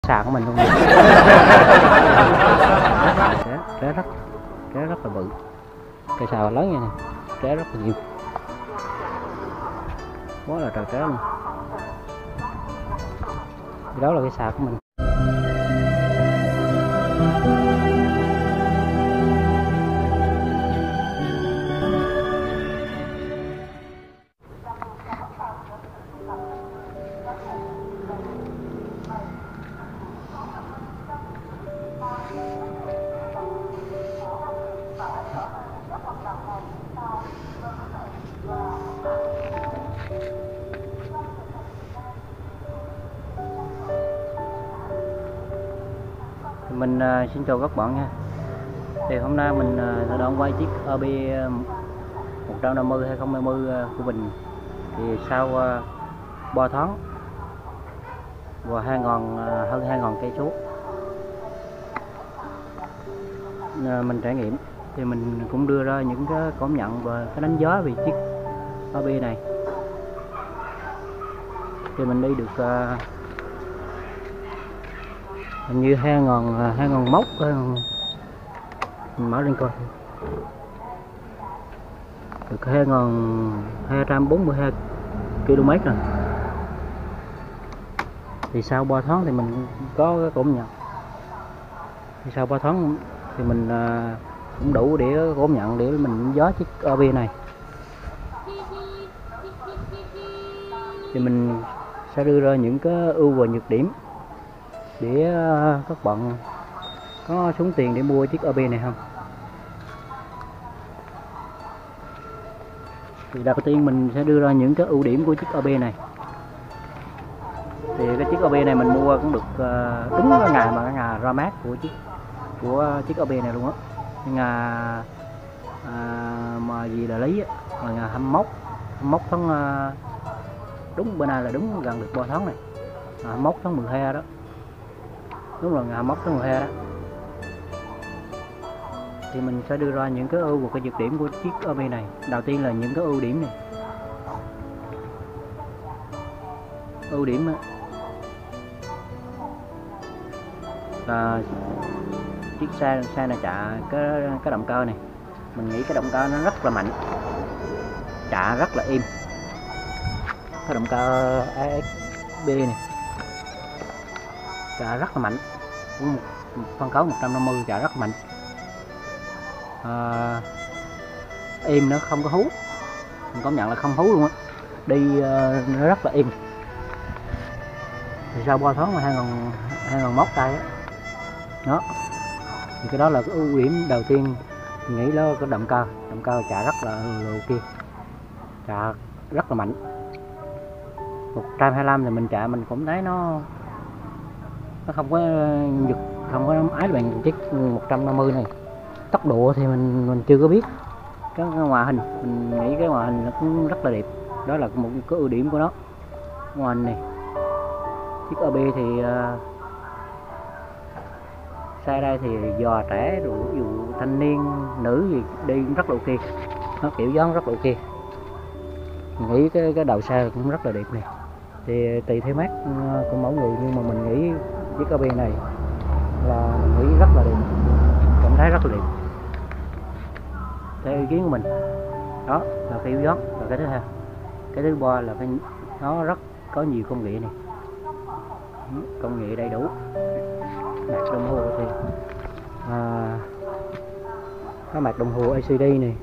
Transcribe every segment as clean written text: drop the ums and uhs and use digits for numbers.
Sàn của mình luôn. Trái rất là bự, cây sào lớn như này, trái rất là nhiều, quá là trời trái luôn. Đó là cây sào của mình. Mình xin chào các bạn nha. Thì hôm nay mình sẽ đang quay chiếc OB 150 2020 của mình. Thì sau 3 tháng và hơn 2.000 cây số mình trải nghiệm, thì mình cũng đưa ra những cái cảm nhận và cái đánh giá về chiếc OB này. Thì mình đi được hình như 2.000 mốc, mình mở lên coi được 2.242 km rồi. Thì sau 3 tháng thì mình có cái cảm nhận, thì sau 3 tháng thì mình cũng đủ để cảm nhận để mình giá chiếc OB này. Thì mình sẽ đưa ra những cái ưu và nhược điểm để các bạn có xuống tiền để mua chiếc OB này không. Thì đầu tiên mình sẽ đưa ra những cái ưu điểm của chiếc OB này. Thì cái chiếc OB này mình mua cũng được đúng cái ngày mà cái ngày ra mắt của chiếc OB này luôn á. Ngày mà gì là lý á, là ngày 21 tháng đúng bữa nay là đúng gần được 3 tháng này, 21 tháng 12 đó, đúng là ngày 21 tháng 12 đó. Thì mình sẽ đưa ra những cái ưu và cái nhược điểm của chiếc OB này. Đầu tiên là những cái ưu điểm này. Ưu điểm là chiếc xe này chạy cái động cơ này, mình nghĩ cái động cơ nó rất là mạnh, chạy rất là êm. Cái động cơ AXB này chạy rất là mạnh, phân khối 150 chạy rất mạnh, êm nữa, không có hú. Mình công nhận là không hú luôn á, đi nó rất là êm. Thì sau 3 tháng là 2.000 mốc tay á đó. Thì cái đó là cái ưu điểm đầu tiên, mình nghĩ đó cái động cơ chạy rất là ok, chạy rất là mạnh. 125 thì mình chạy mình cũng thấy nó không có giật, không có ái bằng chiếc 150 này. Tốc độ thì mình chưa có biết. Cái ngoại hình, mình nghĩ cái ngoại hình nó cũng rất là đẹp, đó là một cái ưu điểm của nó. Ngoại hình này, chiếc OB thì xe đây thì già trẻ rồi, ví dụ thanh niên nữ gì đi cũng rất là ok, nó kiểu dáng rất là ok. Mình nghĩ cái đầu xe cũng rất là đẹp này. Thì tùy theo mắt của mỗi người, nhưng mà mình nghĩ chiếc OB này là mình nghĩ rất là đẹp, cảm thấy rất là đẹp theo ý kiến của mình. Đó là cái yếu dáng. Và cái thứ hai, cái thứ ba là nó rất có nhiều công nghệ này, công nghệ đầy đủ. Mạc đồng hồ thì có mạc đồng hồ LCD này,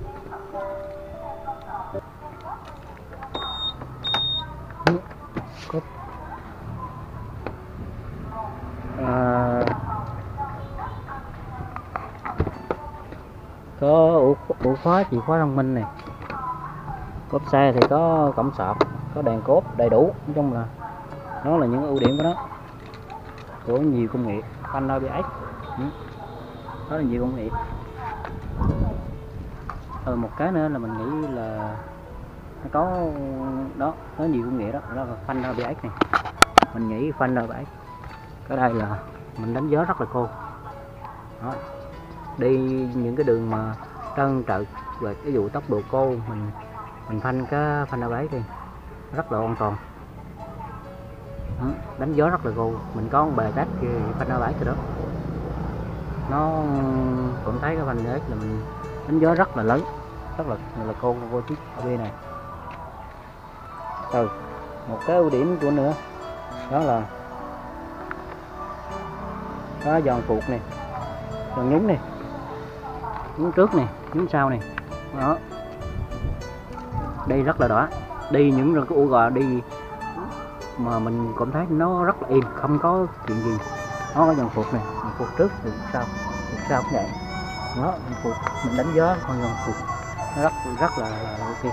có ổ khóa, chìa khóa thông minh này. Cốp xe thì có cổng sạc, có đèn cốp đầy đủ. Nói chung là nó là những ưu điểm của nó, có nhiều công nghệ, phanh ABS, đó là nhiều công nghệ. Một cái nữa là mình nghĩ là nó có đó, có nhiều công nghệ đó, đó là phanh ABS này. Mình nghĩ phanh ABS cái đây là mình đánh giá rất là cô đó. Đi những cái đường mà trơn trượt và ví dụ tốc độ cô, mình phanh cái phanh ABS thì rất là an toàn. Đánh gió rất là gồ. Mình có một bề tát phanh A7 từ đó, nó cũng thấy cái phanh A7 là mình đánh gió rất là lớn, rất là cô chiếc OB này. Rồi một cái ưu điểm của nữa đó là có giòn phuộc này, giòn nhúng này, nhúng trước này, nhúng sau này, đó đi rất là đỏ, đi những cái ổ gò đi mà mình cũng thấy nó rất là im, không có chuyện gì. Nó có giòn phuộc này, giòn phuộc trước từ sau cũng vậy, đó giòn phuộc mình đánh gió con giòn phuộc nó rất là ok.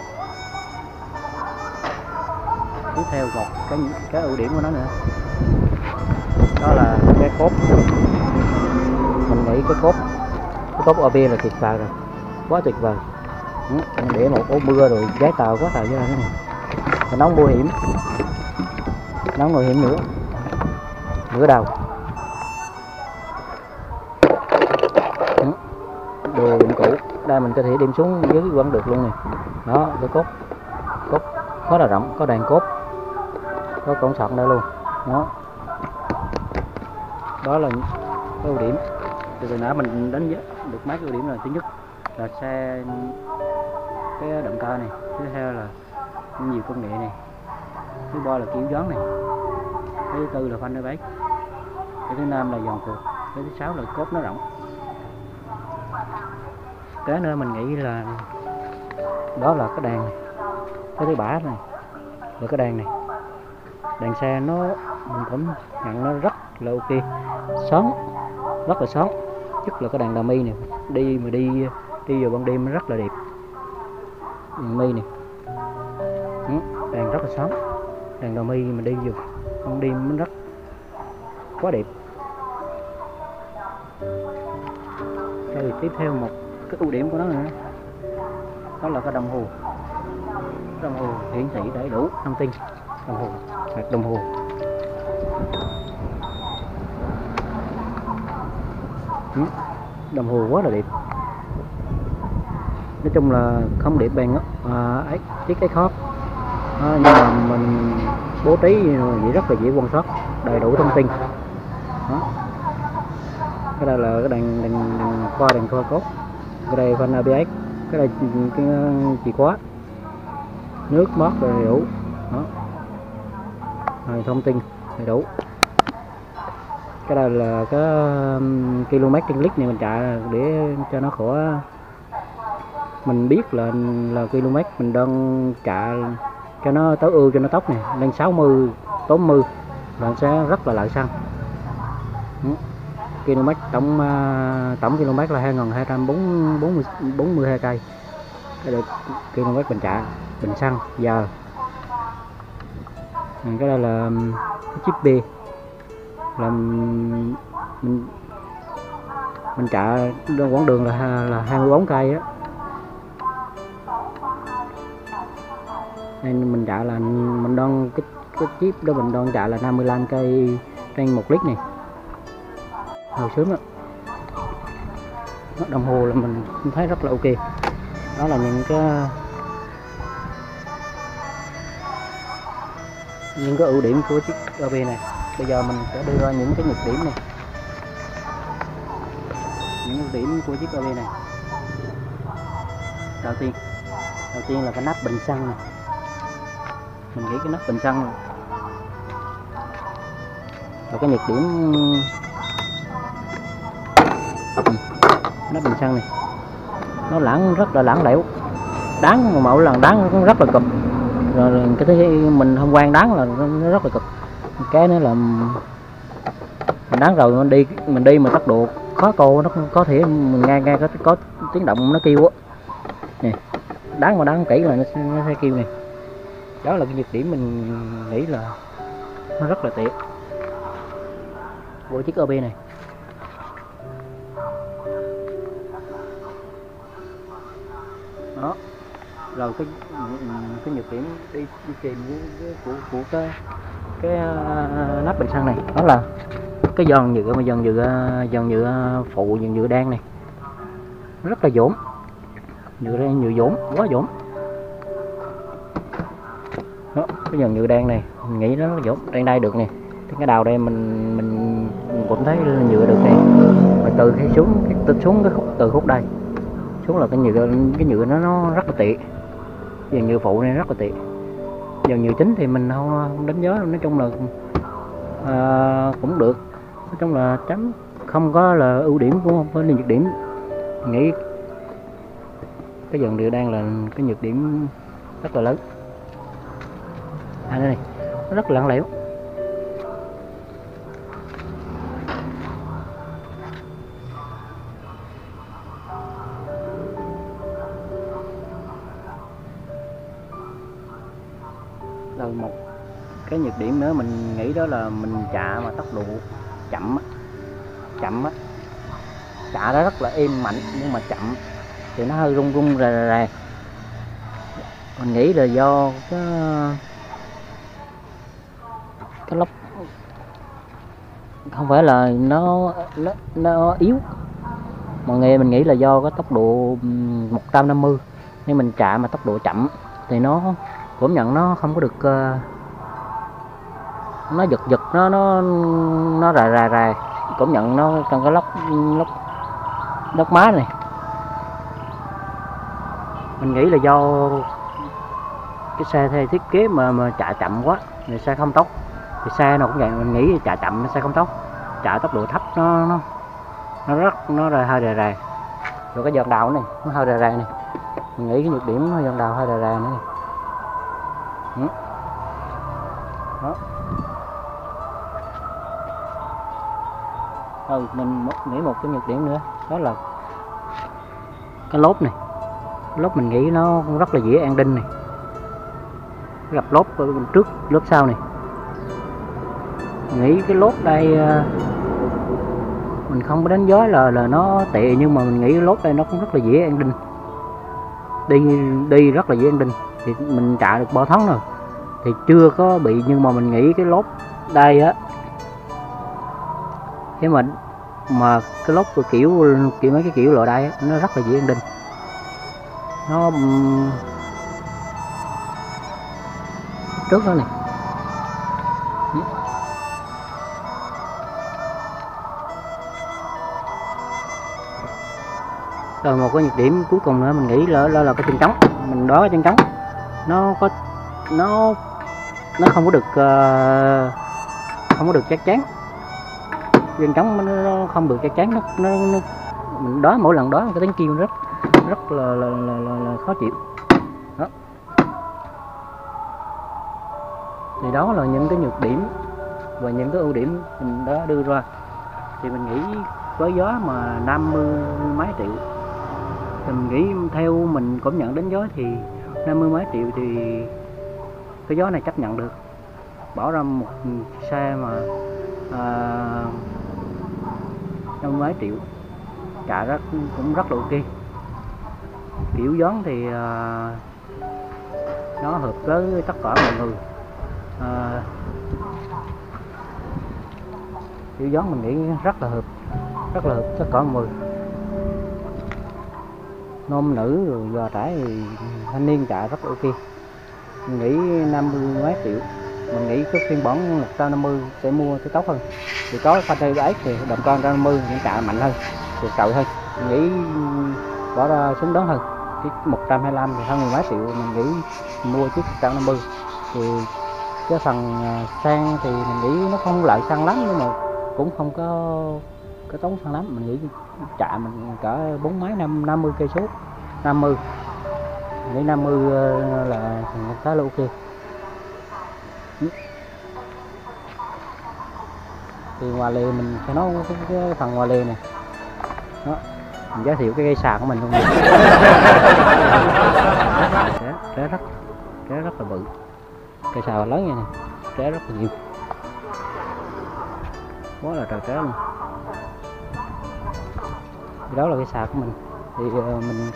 Tiếp theo một cái ưu điểm của nó nữa đó là cái cốp. Mình nghĩ cái cốp OB là tuyệt vời rồi, quá tuyệt vời. Để một ổ mưa rồi giấy tàu quá trời như này. Và nón bảo hiểm nữa, nửa đầu. Đồ dụng cụ đây mình có thể đem xuống dưới vẫn được luôn này. Đó cái cốp khá là rộng, có đàn cốp, có cổng sọt đây luôn. Đó là cái ưu điểm. Từ nãy mình đánh giá được mấy cái ưu điểm là thứ nhất là xe cái động cơ này, thứ hai là nhiều công nghệ này, thứ ba là kiểu gió này, cái thứ tư là phanh A7, cái thứ năm là giòn phuộc, cái thứ sáu là cốp nó rộng. Cái nữa mình nghĩ là đó là cái đàn này, cái thứ bảy này là cái đàn này. Đàn xe nó mình cũng nhận nó rất là ok, sáng, rất là sáng, nhất là cái đàn đà mi này, đi vào ban đêm nó rất là đẹp. Đàn mi này, đàn rất là sáng, đàn đà mi mà đi vào ban đêm nó rất quá đẹp. Rồi tiếp theo một cái ưu điểm của nó nữa đó là cái đồng hồ hiển thị đầy đủ thông tin. Đồng hồ đồng hồ quá là đẹp. Nói chung là không đẹp bằng chiếc cái khót, nhưng mà mình bố trí vậy rất là dễ quan sát, đầy đủ thông tin. Đó. Cái đây là cái đèn khoa cốt, cái đây phanh ABS, cái đây cái chìa khóa, nước mót đầy đủ. Đó. Rồi, thông tin đầy đủ. Cái đây là cái km trên lít này mình chạy để cho nó khỏi mình biết là km mình đang chạy cho nó tối ưu cho nó tốc này, lên 60 80 là sẽ rất là lợi xăng. Km tổng km là 2242 cây. Cái đây km mình chạy bình xăng giờ. Cái đây là cái chip B, là mình chạy quãng đường là 24 cây á, nên mình chạy là mình đang cái chip đó mình đang chạy là 55 cây trên 1 lít này, hồi sớm đó. Đồng hồ là mình thấy rất là ok. Đó là những cái ưu điểm của chiếc OB này. Bây giờ mình sẽ đưa ra những cái nhược điểm này, những ưu điểm của chiếc OB này. Đầu tiên là cái nắp bình xăng này. Mình nghĩ cái nắp bình xăng này là cái nhược điểm. Nắp bình xăng này nó rất là lỏng lẻo, đáng mà mỗi lần đáng nó rất là cực. Rồi cái thứ mình không quan đáng là nó rất là cực. Cái nữa là mình đáng rồi mình đi mà tốc độ khó cô, nó có thể mình nghe có tiếng động nó kêu á nè, đáng kỹ là nó sẽ kêu này. Đó là cái nhược điểm mình nghĩ là nó rất là tiện của chiếc OB này. Đó rồi cái nhược điểm đi kèm với của cái nắp bình xăng này, đó là cái giòn nhựa phụ, giòn nhựa đan này rất là dỗm, nhựa dỗm, quá dỗm. Đó, cái giòn nhựa đan này mình nghĩ nó dốt trên đây được nè. Cái đầu đây mình cũng thấy nhựa được nè. Và từ khi xuống cái khúc từ khúc đây xuống là cái nhựa nó rất là tệ. Dàn nhựa phụ này rất là tệ. Dàn nhựa chính thì mình không đánh giá, nói chung là cũng được, nói chung là chấm không có là ưu điểm cũng không có là nhược điểm. Mình nghĩ cái dàn nhựa đang là cái nhược điểm rất là lớn. Đây này, nó rất là lỏng lẻo. Rồi một cái nhược điểm nữa mình nghĩ đó là mình chạ mà tốc độ chậm á, chạ đó rất là êm mạnh nhưng mà chậm thì nó hơi rung rung rè. Mình nghĩ là do cái lốc, không phải là nó yếu, mọi người mình nghĩ là do cái tốc độ 150 nên mình chạm mà tốc độ chậm thì nó cũng nhận nó không có được nó giật nó rà cũng nhận nó trong cái lốc má này. Mình nghĩ là do cái xe theo thiết kế mà chạy chậm quá thì xe không tốc, thì xe nào cũng vậy, mình nghĩ chạy chậm xe không tốc, chạy tốc độ thấp nó hơi rè. Rồi cái giòn đầu này nó hơi rè này, mình nghĩ cái nhược điểm nó giòn đầu hơi rè nữa này. Đó. Mình nghĩ một cái nhược điểm nữa đó là cái lốp này. Lốp mình nghĩ nó rất là dễ an đinh này, gặp lốp trước lốp sau này. Mình nghĩ cái lốp đây mình không có đánh giá là nó tệ, nhưng mà mình nghĩ cái lốp đây nó cũng rất là dễ an đinh, đi rất là dễ an đinh. Thì mình chạy được 3 tháng rồi thì chưa có bị, nhưng mà mình nghĩ cái lốp đây á, thế mà cái lốp của kiểu mấy cái kiểu loại đây á, nó rất là dễ an đinh. Nó trước đó này. Rồi một cái nhược điểm cuối cùng nữa mình nghĩ là cái chân trống. Mình đó cái chân trống nó không có được chắc chắn. Chân trống nó không được chắc chắn, nó mình đó mỗi lần đó cái tiếng kêu rất là khó chịu. Đó. Thì đó là những cái nhược điểm và những cái ưu điểm mình đã đưa ra. Thì mình nghĩ với giá mà 50 mấy triệu thì mình nghĩ theo mình cũng nhận đến giá thì 50 mấy triệu thì cái giá này chấp nhận được. Bỏ ra một xe mà 50 mấy triệu chạy cũng rất là ok. Kiểu dáng thì nó hợp với tất cả mọi người. Kiểu dáng mình nghĩ rất là hợp tất cả mọi người, nam nữ rồi già trẻ thì thanh niên chạy rất là ok. Mình nghĩ 50 mấy triệu, mình nghĩ cái phiên bản 150 sẽ mua sẽ tốt hơn. Thì có pha trây ấy thì động cơ 150 những chạy mạnh hơn, thì trội hơn. Mình nghĩ bỏ ra xứng đáng hơn. Cái 125 thì hơn 10 mấy triệu, mình nghĩ mua chiếc 150. Thì cái phần xăng thì mình nghĩ nó không lợi xăng lắm, nhưng mà cũng không có cái tốn xăng lắm. Mình nghĩ chạy mình cả 4 mấy 50 cây số 50, mình nghĩ 50 là khá là ok. Thì ngoài lề mình sẽ nói cái phần ngoài lề này đó, mình giới thiệu cái cây sạc của mình luôn. Trái rất là bự, cây sạc lớn như này, trái rất là nhiều, quá là trời trái luôn. Thì đó là cái sạc của mình. Thì mình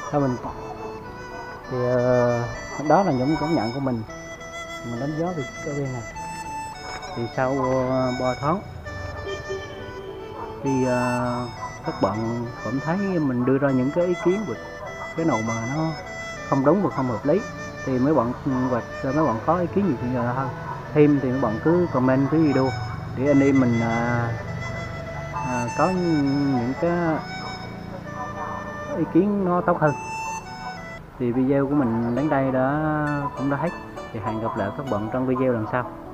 thì đó là những cảm nhận của mình đánh giá về cái bên này. Thì sau 3 tháng thì các bạn cảm thấy mình đưa ra những cái ý kiến về cái nào mà nó không đúng và không hợp lý thì mấy bạn có ý kiến gì thì nhờ hơn. thêm thì các bạn cứ comment cái video để anh em mình có những cái ý kiến nó tốt hơn. Thì video của mình đến đây cũng đã hết, thì hẹn gặp lại các bạn trong video lần sau.